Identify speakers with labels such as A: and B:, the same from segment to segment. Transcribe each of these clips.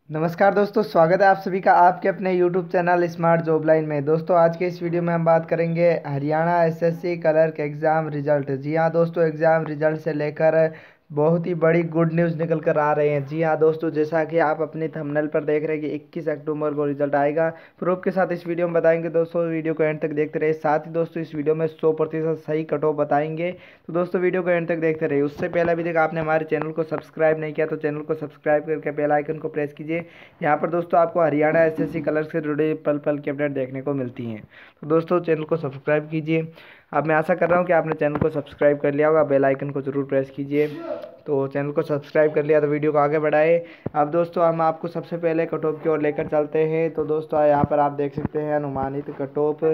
A: नमस्कार दोस्तों, स्वागत है आप सभी का आपके अपने YouTube channel Smart Job Line में। दोस्तों आज के इस वीडियो में हम बात करेंगे Haryana SSC clerk exam result. जी हाँ दोस्तों, एग्ज़ाम रिजल्ट से लेकर बहुत ही बड़ी गुड न्यूज़ निकल कर आ रहे हैं। जी हाँ दोस्तों, जैसा कि आप अपने थंबनेल पर देख रहे हैं कि 21 अक्टूबर को रिजल्ट आएगा। प्रूफ के साथ इस वीडियो में बताएंगे दोस्तों, वीडियो को एंड तक देखते रहिए। साथ ही दोस्तों इस वीडियो में 100% सही कट ऑफ बताएंगे, तो दोस्तों वीडियो को एंड तक देखते रहिए। उससे पहले अभी तक आपने हमारे चैनल को सब्सक्राइब नहीं किया तो चैनल को सब्सक्राइब करके बेल आइकन को प्रेस कीजिए। यहाँ पर दोस्तों आपको हरियाणा एसएससी क्लर्क से जुड़े पल पल की अपडेट देखने को मिलती हैं। तो दोस्तों चैनल को सब्सक्राइब कीजिए। अब मैं आशा कर रहा हूँ कि आपने चैनल को सब्सक्राइब कर लिया होगा, बेल आइकन को जरूर प्रेस कीजिए। तो चैनल को सब्सक्राइब कर लिया तो वीडियो को आगे बढ़ाए। अब दोस्तों हम आपको सबसे पहले कट ऑफ की ओर लेकर चलते हैं। तो दोस्तों यहाँ पर आप देख सकते हैं अनुमानित कट ऑफ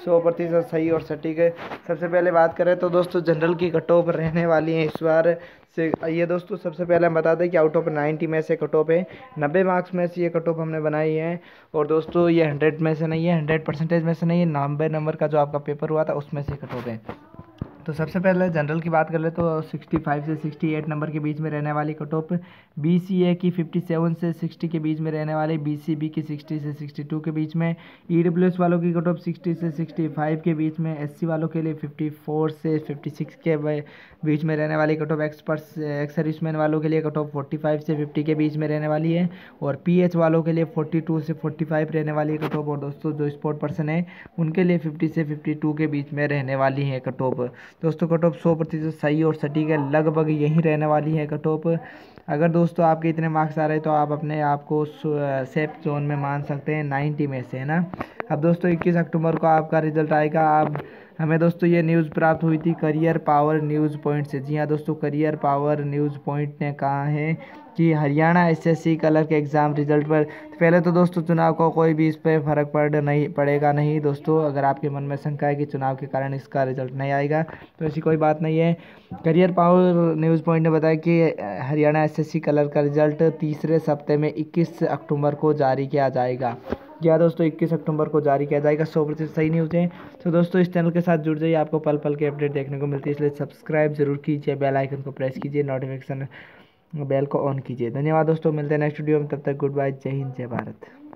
A: 100% सही और सटीक है। सबसे पहले बात करें तो दोस्तों जनरल की कट ऑफ रहने वाली है इस बार से। ये दोस्तों सबसे पहले हम बता दें कि आउट ऑफ 90 में से कट ऑफ है, 90 मार्क्स में से ये कट ऑफ हमने बनाई है। और दोस्तों ये 100 में से नहीं है, 100% में से नहीं है, 90 नंबर का जो आपका पेपर हुआ था उसमें से कट ऑफ है। तो सबसे पहले जनरल की बात कर ले तो 65 से 68 नंबर के बीच में रहने वाली कट ऑफ, बीसीए की 57 से 60 के बीच में रहने वाली, बीसीबी की 60 से 62 के बीच में, ईडब्ल्यूएस वालों की कट ऑफ 60 से 65 के बीच में, एससी वालों के लिए 54 से 56 के बीच में रहने वाली कट ऑफ, एक्स सर्विसमैन वालों के लिए कट ऑफ 45 से 50 के बीच में रहने वाली है, और पीएच वालों के लिए 42 से 45 रहने वाली है कट ऑफ, और दोस्तों जो स्पोर्ट पर्सन है उनके लिए 50 से 52 के बीच में रहने वाली है कट ऑफ। दोस्तों कट ऑफ 100% सही और सटीक है, लगभग यही रहने वाली है कट ऑफ। अगर दोस्तों आपके इतने मार्क्स आ रहे हैं तो आप अपने आप को सेफ जोन में मान सकते हैं 90 में से, है ना। अब दोस्तों 21 अक्टूबर को आपका रिजल्ट आएगा। अब हमें दोस्तों ये न्यूज़ प्राप्त हुई थी करियर पावर न्यूज़ पॉइंट से। जी हाँ दोस्तों, करियर पावर न्यूज़ पॉइंट ने कहा है कि Haryana SSC clerk exam result पर पहले तो दोस्तों चुनाव का कोई भी इस पर फ़र्क पड़ेगा नहीं दोस्तों। अगर आपके मन में शंका है कि चुनाव के कारण इसका रिजल्ट नहीं आएगा तो ऐसी कोई बात नहीं है। करियर पावर न्यूज़ पॉइंट ने बताया कि हरियाणा एसएससी क्लर्क का रिजल्ट तीसरे सप्ताह में 21 अक्टूबर को जारी किया जाएगा। या दोस्तों 21 अक्टूबर को जारी किया जाएगा। 100% सही न्यूज़ है। तो दोस्तों इस चैनल के साथ जुड़ जाइए, आपको पल पल की अपडेट देखने को मिलती है, इसलिए सब्सक्राइब जरूर कीजिए, बेल आइकन को प्रेस कीजिए, नोटिफिकेशन बेल को ऑन कीजिए। धन्यवाद दोस्तों, मिलते हैं नेक्स्ट वीडियो में, तब तक गुड बाय, जय हिंद, जय भारत।